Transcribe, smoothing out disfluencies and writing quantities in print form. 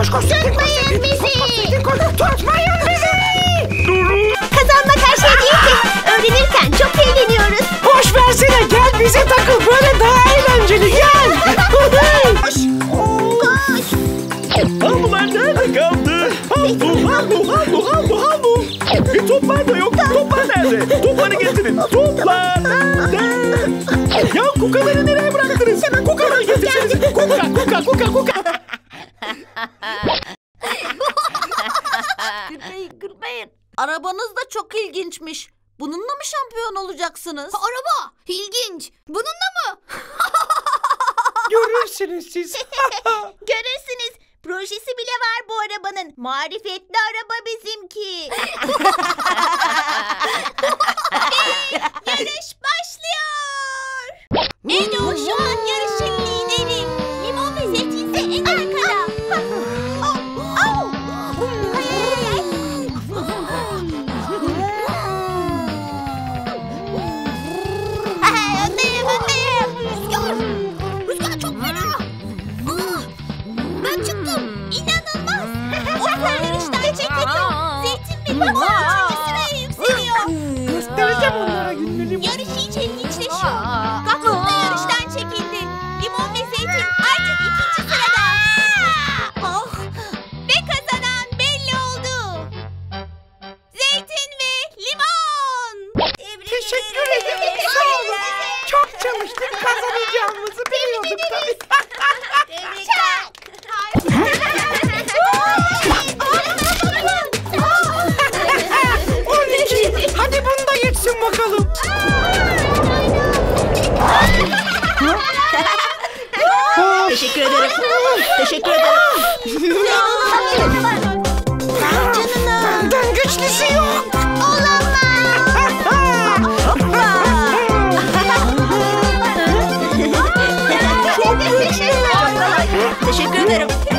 Tutmayın bizi. Tutmayın bizi. Durun. Kazanmak her şey değil ki. Öğrenirken çok eğleniyoruz. Boş versene, gel bize takıl. Böyle daha eğlenceli, gel. Koş. Havlular nerede kaldı? Havlu. Toplar da yok. Toplar nerede? Topları getirin. Toplar nerede? Ya kukaları nereye bıraktınız? Kukaları getirseniz. Kuka. Gülmeyin. Arabanız da çok ilginçmiş. Bununla mı şampiyon olacaksınız? Araba. İlginç. Bununla mı? Görürsünüz siz. Görürsünüz. Projesi bile var bu arabanın. Marifetli araba bizimki. Yarış başlıyor. Edo şu an yarışın lideri. Limon ve zeytin ise en arkada. Rüzgar çok fena. Ben çıktım. İnanılmaz. Orta yarıştan çekildim. Zeytin ve limon 3. sıraya yükseliyor. Göstereceğim onlara gününü limon. Yarış iyice ilginçleşiyor. Gaffur da yarıştan çekildi. Limon ve zeytin artık 2. sırada. Ve kazanan belli oldu. Zeytin ve limon. Teşekkür ederim. Sağ olun. Çok çalıştık, kazanacağımızı biliyorduk tabii. Hadi bunu da geçsin bakalım. Teşekkür ederim. Teşekkür ederim. Benden güçlüsü yok. Teşekkür ederim.